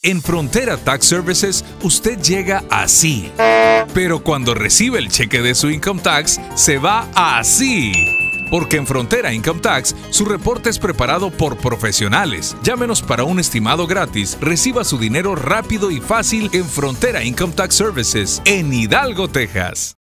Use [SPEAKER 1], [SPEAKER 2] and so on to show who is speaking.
[SPEAKER 1] En Frontera Tax Services, usted llega así. Pero cuando recibe el cheque de su Income Tax, se va así. Porque en Frontera Income Tax, su reporte es preparado por profesionales. Llámenos para un estimado gratis. Reciba su dinero rápido y fácil en Frontera Income Tax Services, en Hidalgo, Texas.